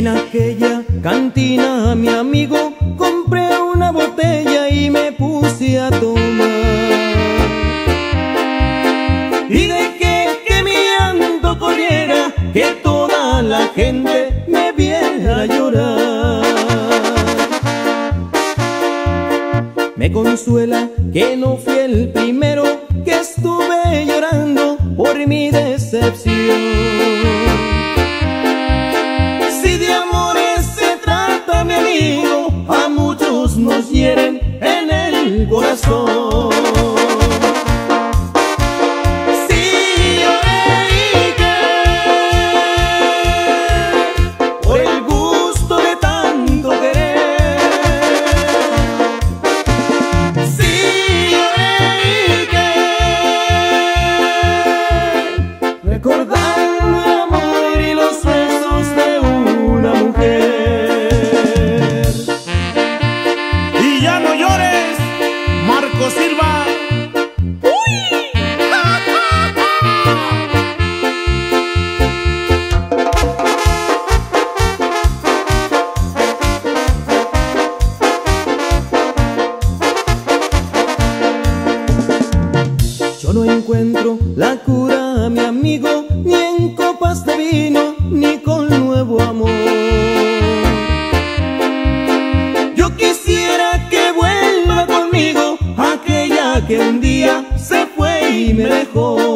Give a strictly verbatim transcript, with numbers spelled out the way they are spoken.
En aquella cantina, mi amigo, compré una botella y me puse a tomar. Y dejé que mi llanto corriera, que toda la gente me viera llorar. Me consuela que no fui el primero que estuve llorando por mi decepción. Si de amores se trata, mi amigo, a muchos nos hieren en el corazón. Recordando el amor y los besos de una mujer. Y ya no llores, Marco Silva. Yo no encuentro la cura, mi amigo, ni en copas de vino, ni con nuevo amor. Yo quisiera que vuelva conmigo aquella que un día se fue y me dejó.